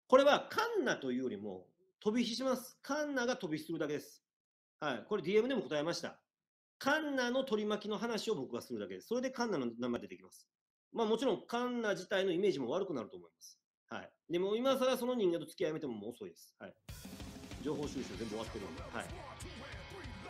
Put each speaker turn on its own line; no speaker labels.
これはカンナというよりも、飛び火します。カンナが飛び火するだけです。はい。これ DM でも答えました。カンナの取り巻きの話を僕がするだけです。それでカンナの名前出てきます。まあもちろんカンナ自体のイメージも悪くなると思います。はい。でも今更その人間と付き合いやめてももう遅いです。はい。情報収集全部終わってるんで。はい。